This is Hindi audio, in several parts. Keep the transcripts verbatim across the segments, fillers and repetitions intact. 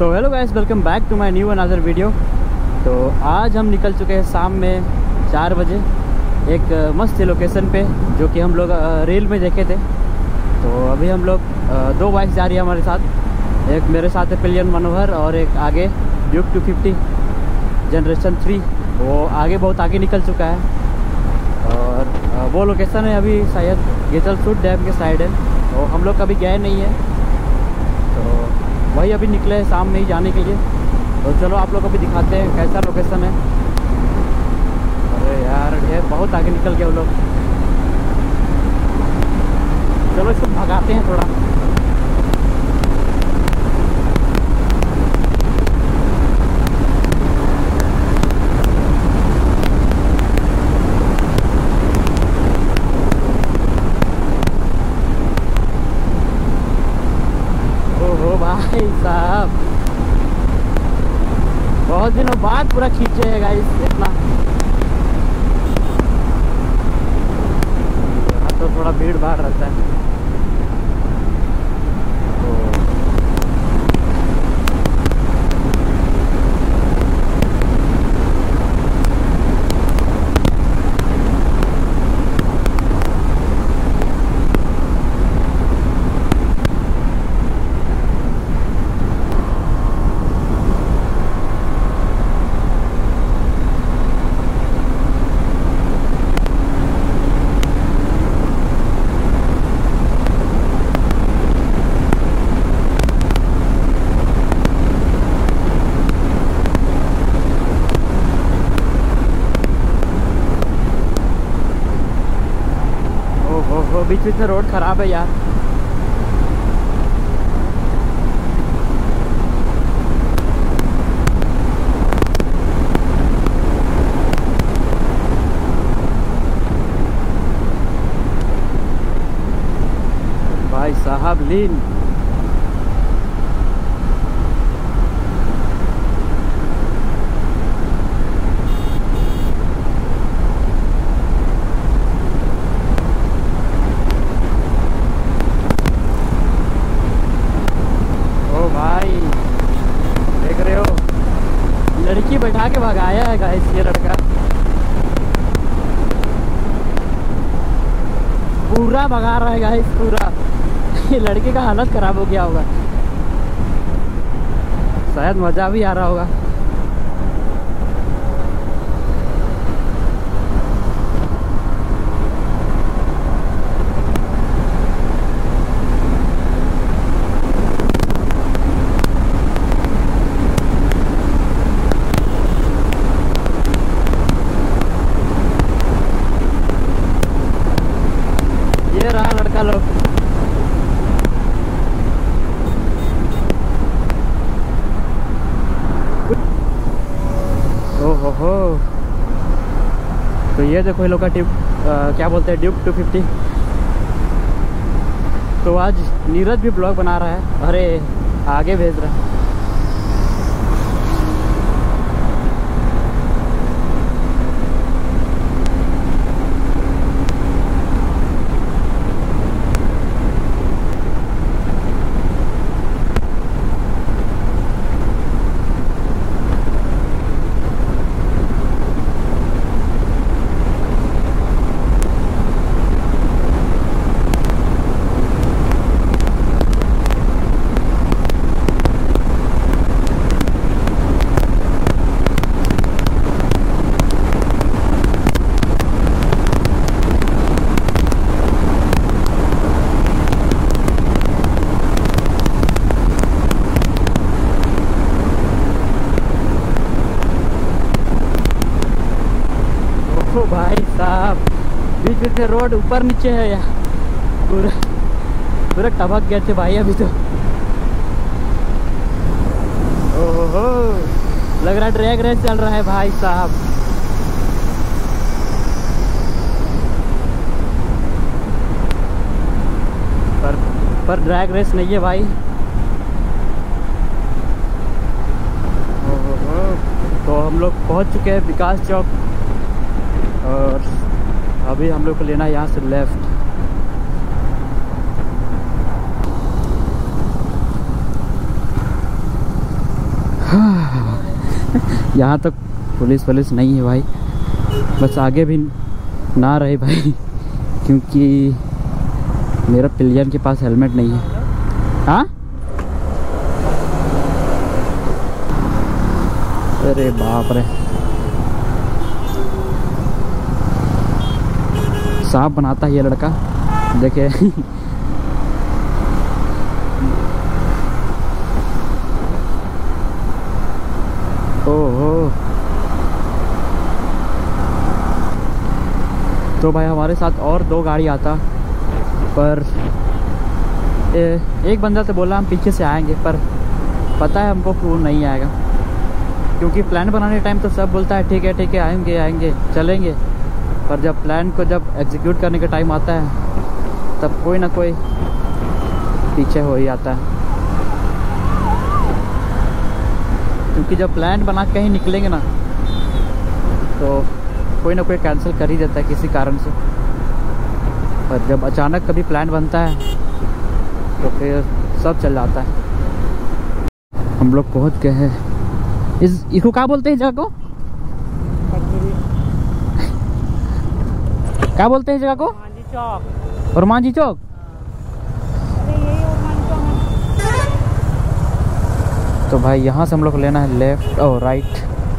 So hello guys, welcome back to my new another video. तो आज हम निकल चुके हैं शाम में चार बजे एक मस्त लोकेशन पे, जो कि हम लोग रील में देखे थे। तो अभी हम लोग दो बाइक जा रही है हमारे साथ। एक मेरे साथ है पिलियन मनोहर और एक आगे Duke two fifty generation three, वो आगे बहुत आगे निकल चुका है। और वो लोकेशन है अभी शायद गेतलसूट डैम के साइड है, तो हम लोग कभी गए नहीं है, तो वही अभी निकले हैं शाम में ही जाने के लिए। तो चलो आप लोग अभी दिखाते हैं कैसा लोकेशन है। अरे यार ये बहुत आगे निकल गए वो लोग, चलो इसको भगाते हैं थोड़ा। ओहो भाई साहब, बहुत दिनों बाद पूरा खींचे है गाइस इतना। यहाँ तो थोड़ा भीड़ भाड़ रहता है। वो बीच बीच में रोड खराब है यार। भाई साहब लीन लड़की बैठा के भगाया है गाइस ये लड़का, पूरा भगा रहा है गाइस पूरा। ये लड़के का हालत खराब हो गया होगा, शायद मजा भी आ रहा होगा। लड़का लोग ओहो हो, तो ये देखो ये लोग का ट्यूब क्या बोलते हैं ड्यूक टू फिफ्टी। तो आज नीरज भी ब्लॉग बना रहा है, अरे आगे भेज रहा है। ओ भाई साहब, बीच बीच में रोड ऊपर नीचे है यार, पूरा पूरा टपक गए थे भाई अभी तो। ओहो, लग रहा है ड्रैग रेस चल रहा है भाई साहब। पर पर ड्रैग रेस नहीं है भाई। ओहो, तो हम लोग पहुंच चुके हैं विकास चौक, और अभी हम लोग को लेना है यहाँ से लेफ्ट। यहाँ तक पुलिस पुलिस नहीं है भाई, बस आगे भी ना रहे भाई, क्योंकि मेरा पिलियन के पास हेलमेट नहीं है। हाँ अरे बाप रे, साफ बनाता है ये लड़का, देखे। ओहो, तो भाई हमारे साथ और दो गाड़ी आता, पर ए, एक बंदा तो बोला हम पीछे से आएंगे, पर पता है हमको कि वो नहीं आएगा, क्योंकि प्लान बनाने टाइम तो सब बोलता है ठीक है ठीक है आएंगे आएंगे चलेंगे, पर जब प्लान को जब एग्जीक्यूट करने का टाइम आता है तब कोई ना कोई पीछे हो ही आता है। क्योंकि जब प्लान बना के कहीं निकलेंगे ना तो कोई ना कोई कैंसिल कर ही देता है किसी कारण से, पर जब अचानक कभी प्लान बनता है तो फिर सब चल जाता है। हम लोग पहुंच गए हैं, इस इसको क्या बोलते हैं जगह को, क्या बोलते हैं जगह को? मांझी चौक। और मांझी चौक, तो भाई यहाँ से हम लोग लेना है लेफ्ट और राइट।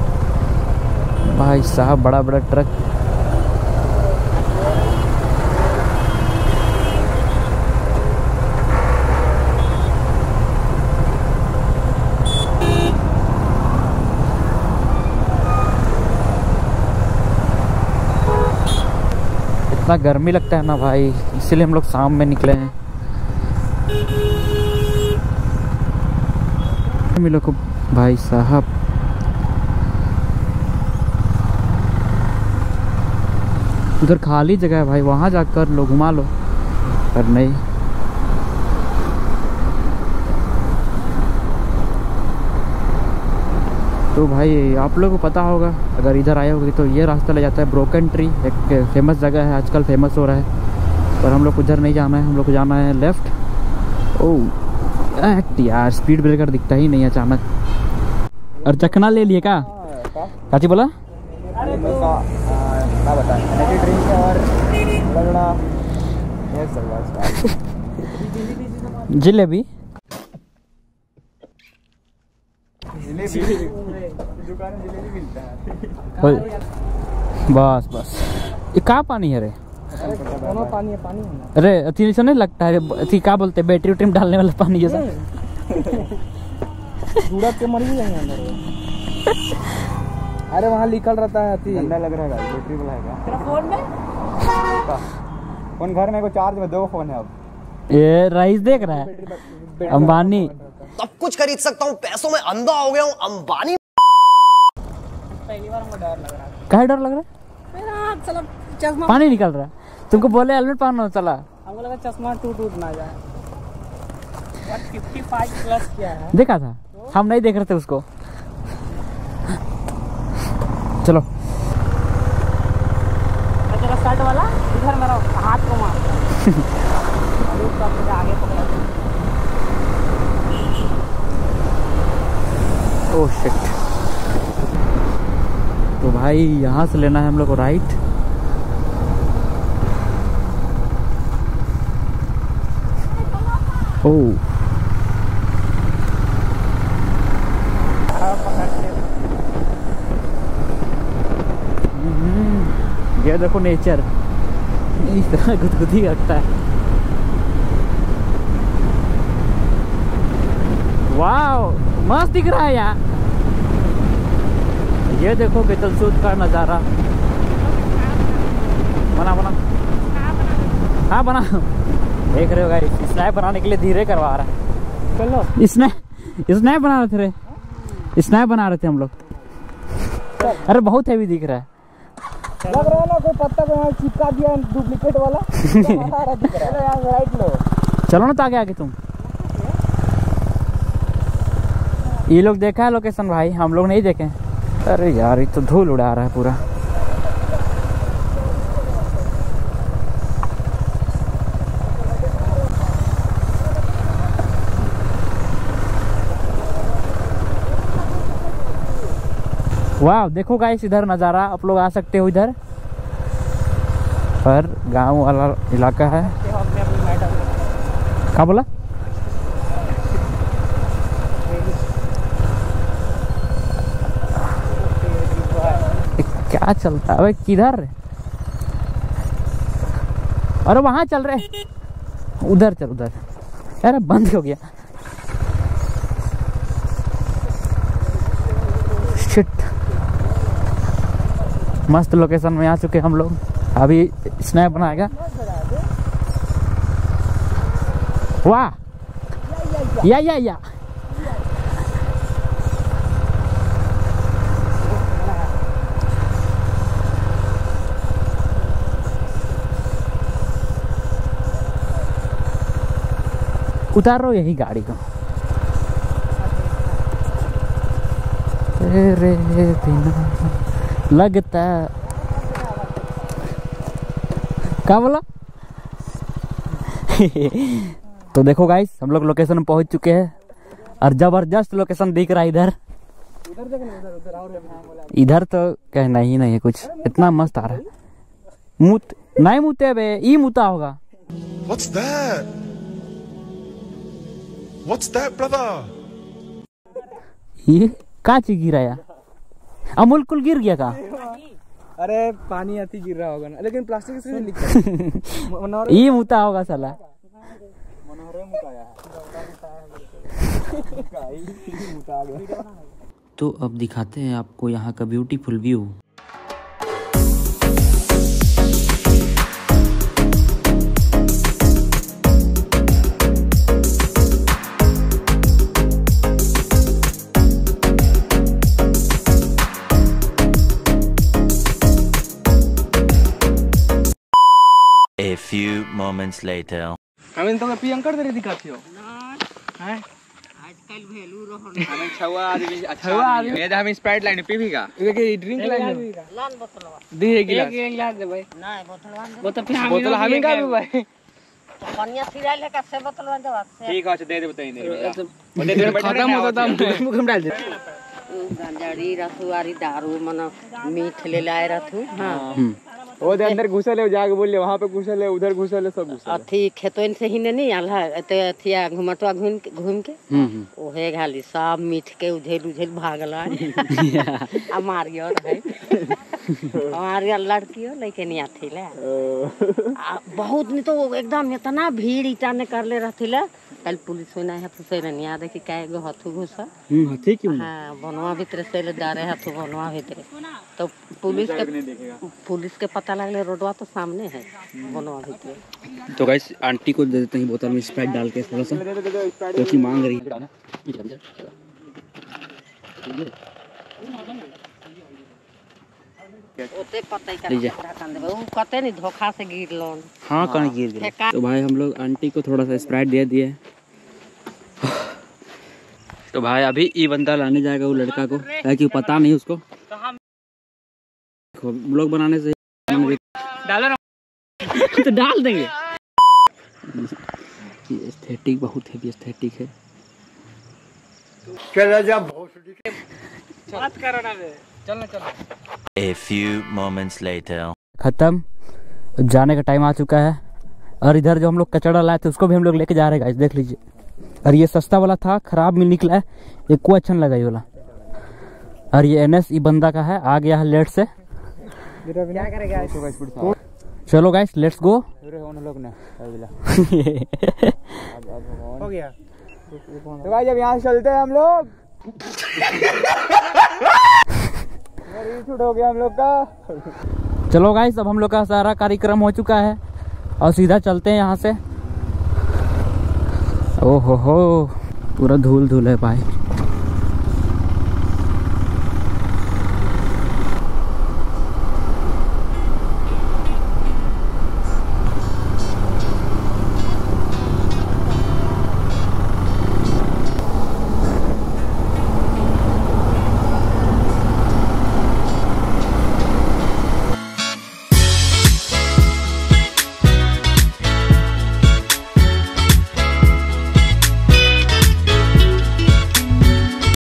भाई साहब बड़ा बड़ा ट्रक, इतना गर्मी लगता है ना भाई, इसीलिए हम लोग शाम में निकले हैं। मिलो को भाई साहब, उधर खाली जगह है भाई, वहां जाकर लो घुमा लो, पर नहीं। तो भाई आप लोगों को पता होगा, अगर इधर आए होगे तो ये रास्ता ले जाता है ब्रोकन ट्री, एक फेमस जगह है, आजकल फेमस हो रहा है, पर हम लोग को उधर नहीं जाना है, हम लोग को जाना है लेफ्ट। ओह यार, स्पीड ब्रेकर दिखता ही नहीं अचानक। और चखना ले लिए क्या? काची बोला? अरे तो क्या बता, एनर्जी ड्रिंक और लगड़ा ये सब जलेबी दुकान में जलेबी मिलता है। बस बस, ये कहाँ पानी है रे? दोनों पानी है, पानी है। अरे अति से नहीं लगता है, अति क्या बोलते हैं, बैटरी उटरी में डालने वाला पानी जैसा। के मर भी जाएंगे अंदर। अरे वहाँ निकल रहता है, अति गंदा लग रहा है, बैटरी वाला है क्या फोन में? फोन घर में को चार्ज में दो फोन है अब। ये राइस देख रहा है, अंबानी सब कुछ खरीद सकता हूँ, पैसों में अंधा हो गया हूँ, अंबानी। पहली बार हमको डर लग रहा है। क्या डर लग रहा है? मेरा चला चश्मा पानी निकल रहा है, तुमको बोले हेलमेट पहनो, चला हमको लगा चश्मा टूट टूट ना जाए। पचपन प्लस क्या है देखा था, हम नहीं देख रहे थे उसको। चलो तेरा शर्ट वाला इधर मेरा हाथ को मार आगे पकड़ा। Oh shit. तो भाई यहाँ से लेना है हम लोग को राइट। ओह ये देखो नेचर इस तरह गुदगुदी रखता है। वाओ मस्त दिख रहा है यार, ये देखो बेतलसूद का नज़ारा। बना बना हाँ बना, देख रहे हो गाइस, स्नैप बनाने के लिए धीरे करवा रहा है। चलो स्नैप स्नैप बना रहे थे रे, स्नैप बना रहे थे हम लोग। अरे बहुत हैवी दिख रहा है, लग रहा है ना कोई पत्ता को यहाँ चिपका दिया डुप्लीकेट वाला। दिख रहा है यार, राइट लो चलो ना, तो आगे आगे तुम। ये लोग देखा है लोकेशन भाई, हम लोग नहीं देखे। अरे यार ये तो धूल उड़ा रहा है पूरा। वाह देखो गाइस इधर नज़ारा, आप लोग आ सकते हो इधर पर गांव वाला इलाका है। क्या बोला? क्या चलता है किधर? अरे वहां चल रहे, उधर चल उधर। अरे बंद हो गया। शिट, मस्त लोकेशन में आ चुके हम लोग। अभी स्नैप बनाएगा। वाह या या या उतारो यही गाड़ी को। तेरे बिना लगता। क्या बोला? तो देखो गाइस हम लोग लोकेशन में पहुंच चुके हैं और जबरदस्त लोकेशन दिख रहा है इधर। इधर तो कहना ही नहीं है कुछ, इतना मस्त आ रहा है। मुत नहीं मुते बे, ई मुता होगा। What's that? What's that, brother? ये का चीज गिरा या? अमूल कुल गिर गया का? अरे पानी आती गिर रहा होगा ना, लेकिन प्लास्टिक से नहीं लिखा। ये मुता होगा साला। तो अब दिखाते हैं आपको यहाँ का beautiful view. A few moments later. हमें तो प्रियंकर तेरे दिखाती हो हैं? आजकल वैल्यू रहो। हमें छवा आदमी अच्छा आदमी। ये हम स्प्राइट लाइन पी भी का। ये के ड्रिंक लाइन। लान बोतलवा। दे एक गिलास। एक गिलास दे भाई। नहीं बोतलवा दे। बोतल फिर बोतल हमें का भी भाई। तो पनिया फिराई ले का से बोतलवा दे बात से। ठीक है अच्छा दे दे बताई दे। बंदे देर बैठे खत्म होता था मुख में डाल दे। गांजाड़ी रसुआरी दारू मना मीठ ले लाए रहथू। हां वो दे अंदर घुसल है, जाके बोल ले वहां पे घुसल है, उधर घुसल है, सब घुसल है। अथी खेतों से ही नहीं आला एते अथिया घुमटवा घूम के घूम के ओहे घाली सब मीठ के उझेल उझेल भागला। आ मारियो है हमारी लड़की हो लेकिन नहीं आथी ले बहुत नहीं तो एकदम इतना भीड़ इटा ने कर ले रहथी ले। कल पुलिस होना है तो सही नहीं याद है कि काय गो हथु घुसा। हम हथी क्यों? हां बनवा भीतर से ले जा रहे हथु बनवा भीतर तो पुलिस के पुलिस के पता लगले रोडवा तो सामने है बनवा भीतर। तो गाइस आंटी को दे देते हैं बोतल में स्प्राइट डाल के थोड़ा सा, क्योंकि मांग रही है। ओते पता ही कर वो कते नहीं धोखा से गिर लोन। हां कहां गिर गया। तो भाई हम लोग आंटी को थोड़ा सा स्प्राइट दे दिए। तो भाई अभी ये बंदा लाने जाएगा वो लड़का को, ताकि पता नहीं उसको ब्लॉग बनाने से डालो ना तो डाल देंगे। ये एस्थेटिक बहुत है, एस्थेटिक है। चल जा बात करो ना बे, चलो चलो। A few moments later. खत्म, जाने का टाइम आ चुका है। और इधर जो हम लोग कचड़ा लाए थे उसको भी हम लोग लेके जा रहे हैं गाइस, देख लीजिए। और ये सस्ता वाला था, खराब में निकला है, ये को अच्छा लगा ये वाला। और ये एन एस ई बंदा का है, आ गया है लेट से। क्या करेगा? चलो गाइस लेट्स गो। हो गया तो भाई जब यहाँ से चलते हैं हम लोग शूट हो गया हम लोग का। चलो गाइस अब हम लोग का सारा कार्यक्रम हो चुका है और सीधा चलते हैं यहाँ से। ओहो हो पूरा धूल धूल है भाई।